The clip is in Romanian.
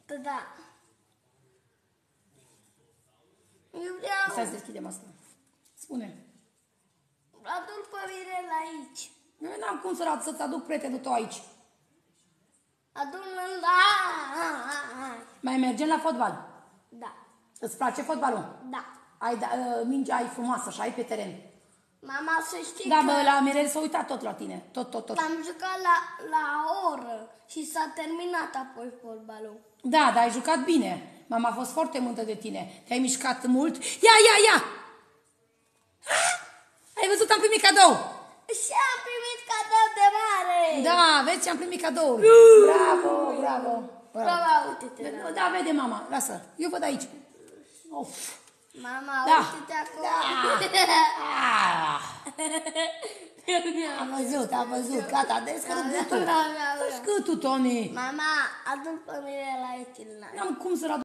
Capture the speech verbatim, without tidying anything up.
Da. Eu vreau... Stai să deschidem asta. Spune. Adu-l pe Mirel aici. Eu n-am cum să să-ți aduc prietenul tău aici. Adu-l în... Da. Mai mergem la fotbal. Da. Îți place fotbalul? Da. Ai, da, mingea ai frumoasă așa, ai pe teren. Mama, să știi Da, că... bă, la Mirel s-a uitat tot la tine. Tot, tot, tot. Am jucat la, la oră și s-a terminat apoi fotbalul. Da, dar ai jucat bine. Mama a fost foarte mândră de tine. Te-ai mișcat mult. Ia, ia, ia! Ha? Ai văzut, am primit cadou. Și am primit cadou de mare. Da, vezi, am primit cadouri. Bravo, bravo. Bravo, uite-te. Da, da, vede mama, lasă. Eu văd aici. Of. Mama, Da. uite-te acolo. Ah. Am văzut, am văzut. Gata, descărc gâtul. Descărc gâtul, Tony. Mama, adu-l pe Mirel aici. N-am cum să-l aduc.